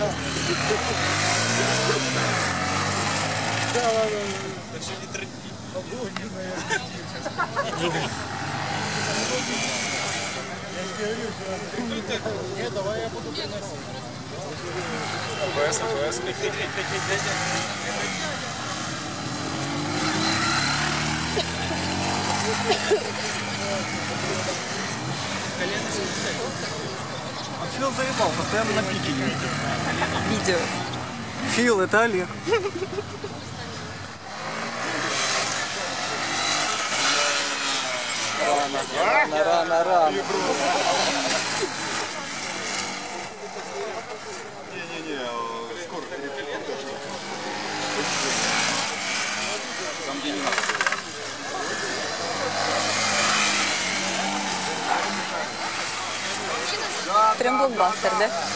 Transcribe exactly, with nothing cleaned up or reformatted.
Так что не трынди. Не, давай я буду приносить. АБС, АБС. А Фил заебал, постоянно на пике не видит. Видео. Фил, это Олег. Рано, рано, рано. Не-не-не, скоро. Там, где не надо. Прям блокбастер, да?